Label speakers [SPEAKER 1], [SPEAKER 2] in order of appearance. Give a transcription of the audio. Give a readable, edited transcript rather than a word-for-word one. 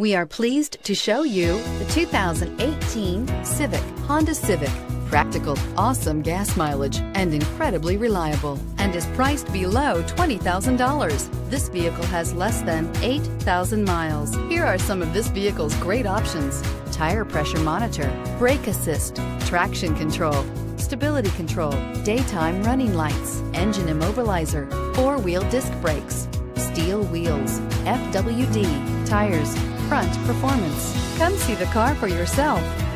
[SPEAKER 1] We are pleased to show you the 2018 Civic, Honda Civic. Practical, awesome gas mileage, and incredibly reliable, and is priced below $20,000. This vehicle has less than 8,000 miles. Here are some of this vehicle's great options: tire pressure monitor, brake assist, traction control, stability control, daytime running lights, engine immobilizer, four-wheel disc brakes, steel wheels, FWD, tires, front performance. Come see the car for yourself.